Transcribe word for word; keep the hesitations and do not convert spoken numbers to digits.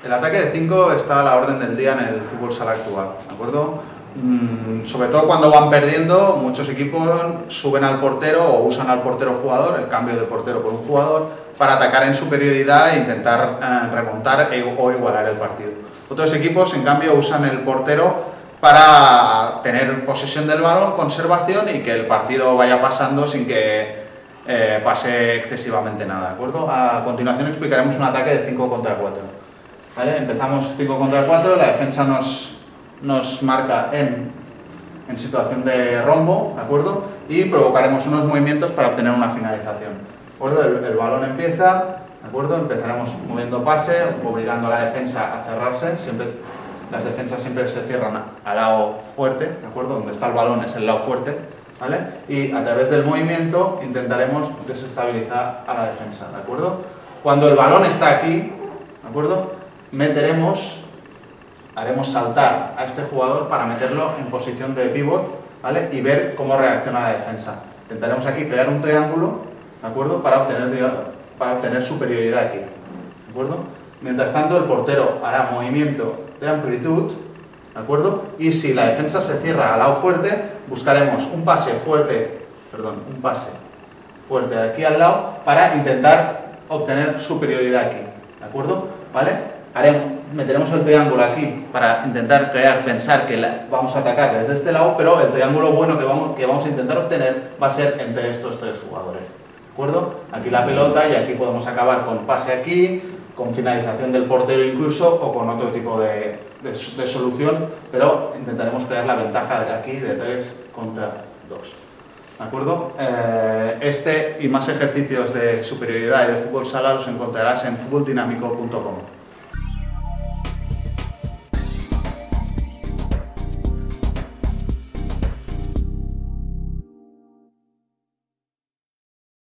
El ataque de cinco está a la orden del día en el fútbol sala actual, ¿de acuerdo? Mm, sobre todo cuando van perdiendo, muchos equipos suben al portero o usan al portero jugador, el cambio de portero por un jugador, para atacar en superioridad e intentar eh, remontar o igualar el partido. Otros equipos, en cambio, usan el portero para tener posesión del balón, conservación y que el partido vaya pasando sin que eh, pase excesivamente nada, ¿de acuerdo? A continuación explicaremos un ataque de cinco contra cuatro. ¿Vale? Empezamos cinco contra cuatro, la defensa nos, nos marca en, en situación de rombo, ¿de acuerdo? Y provocaremos unos movimientos para obtener una finalización, ¿de acuerdo? El, el balón empieza, ¿de acuerdo? Empezaremos moviendo pase, obligando a la defensa a cerrarse, siempre, las defensas siempre se cierran al lado fuerte, ¿de acuerdo? Donde está el balón es el lado fuerte, ¿vale? Y a través del movimiento intentaremos desestabilizar a la defensa, ¿de acuerdo? Cuando el balón está aquí, ¿de acuerdo? Meteremos, haremos saltar a este jugador para meterlo en posición de pivot, ¿vale? Y ver cómo reacciona la defensa. Intentaremos aquí crear un triángulo, ¿de acuerdo? Para obtener, para obtener superioridad aquí, ¿de acuerdo? Mientras tanto, el portero hará movimiento de amplitud, ¿de acuerdo? Y si la defensa se cierra al lado fuerte, buscaremos un pase fuerte, perdón, un pase fuerte de aquí al lado para intentar obtener superioridad aquí, ¿de acuerdo? ¿Vale? Haremos, meteremos el triángulo aquí para intentar crear, pensar que la, vamos a atacar desde este lado, pero el triángulo bueno que vamos, que vamos a intentar obtener va a ser entre estos tres jugadores, ¿de acuerdo? Aquí la pelota y aquí podemos acabar con pase aquí, con finalización del portero incluso, o con otro tipo de, de, de solución, pero intentaremos crear la ventaja de aquí de tres contra dos. ¿De acuerdo? Eh, este y más ejercicios de superioridad y de fútbol sala los encontrarás en fútbol dinámico punto com.